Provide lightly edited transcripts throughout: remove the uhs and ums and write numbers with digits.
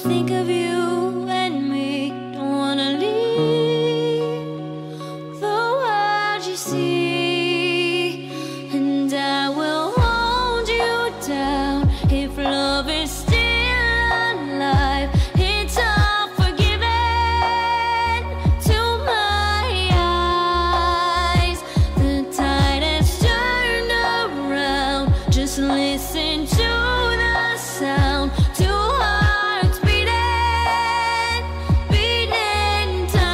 think of you and me. Don't wanna leave the world you see, and I will hold you down if love is still alive. It's all forgiven to my eyes. The tide has turned around. Just listen to the sound. Two hearts beating, beating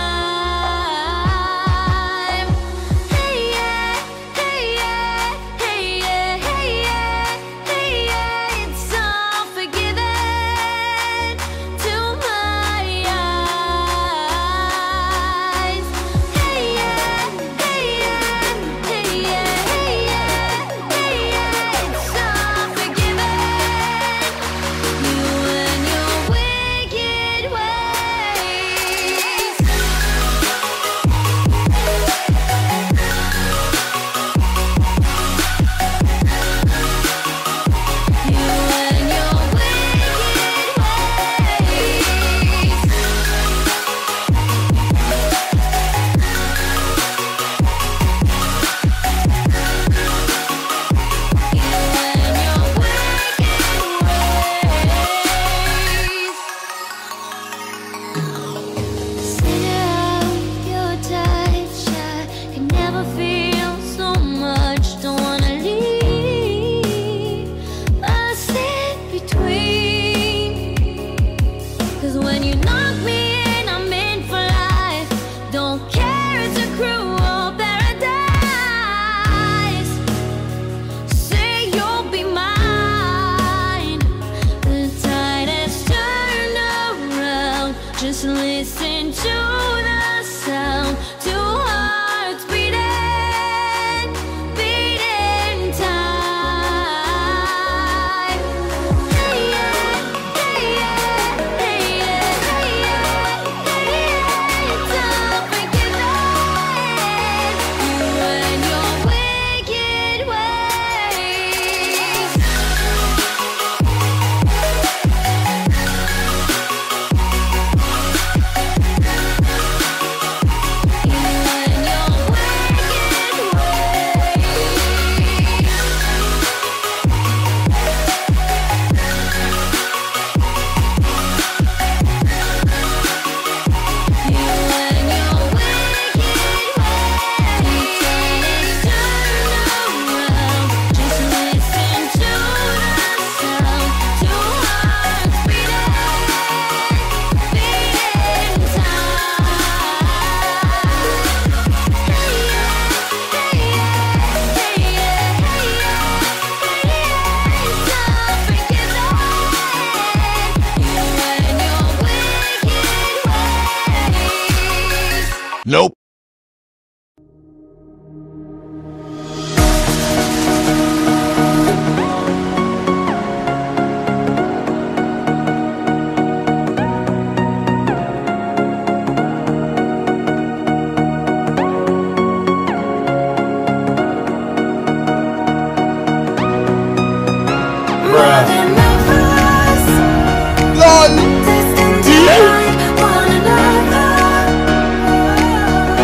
time. Hey yeah, hey yeah, hey yeah, hey yeah, hey yeah. It's all forgiven to my eyes. Hey yeah, hey yeah, hey yeah, hey yeah, hey yeah. It's all forgiven. You and your wicked ways. You and your wicked ways. You and your wicked ways. Center of your touch, I can never feel so much. Don't wanna leave us in between. 'Cause when you knock me in, I'm in for life. Don't care, it's a cruel paradise. Say you'll be mine. The tide has turned around. Just listen to the sound. Two hearts beating, beating time. Hey yeah, hey yeah, hey yeah, hey yeah, hey yeah. It's all forgiven. You and your wicked ways. You and your wicked ways. You and your wicked ways. Turn around. Just listen to the sound. Two hearts beating, beating time. Hey yeah, hey yeah, hey yeah, hey yeah, hey yeah. It's all forgiven. You and your wicked ways. Nope. More than lovers, LOL. destined to find one another.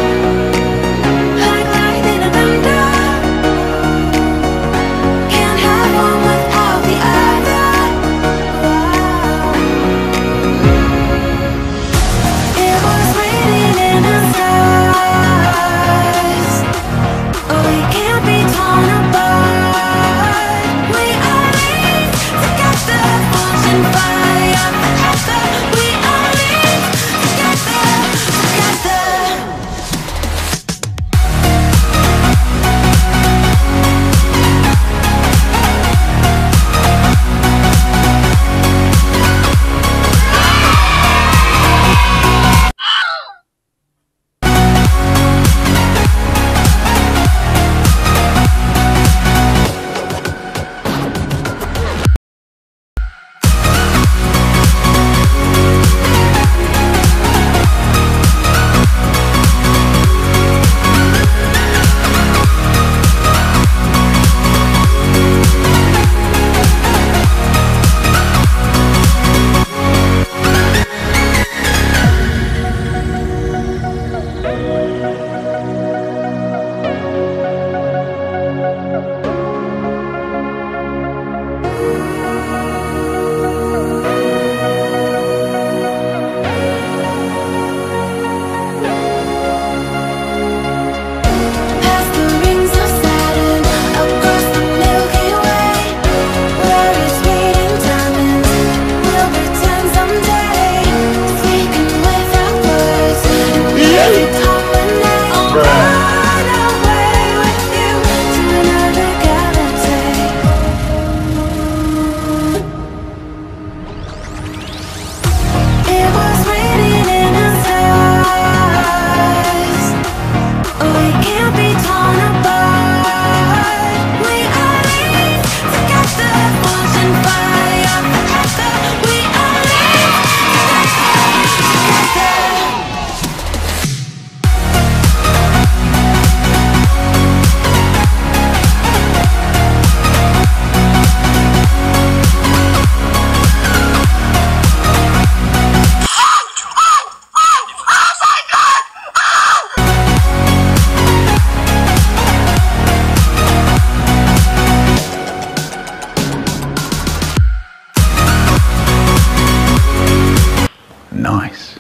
Nice.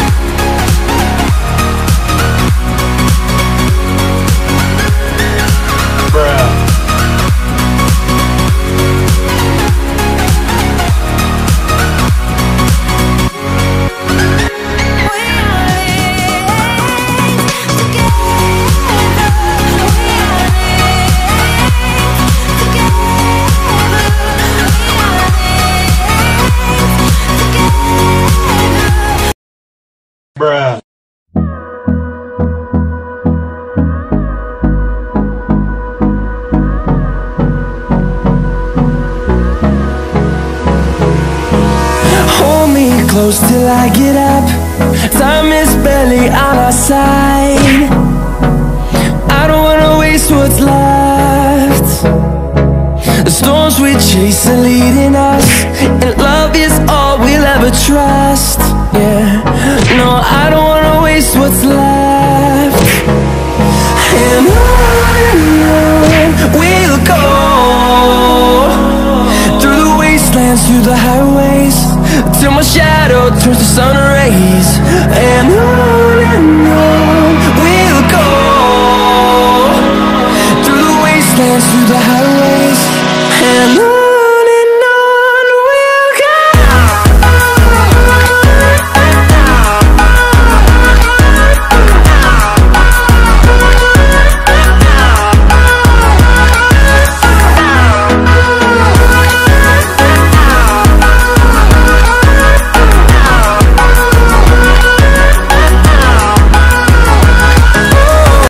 Bruh. Hold me close till I get up. Time is barely on our side. I don't wanna waste what's left. The storms we chase are leading us, and love is all we'll ever trust. Yeah, no, I don't wanna waste what's left. And on we'll go, through the wastelands, through the highways, till my shadow turns to sun rays. And on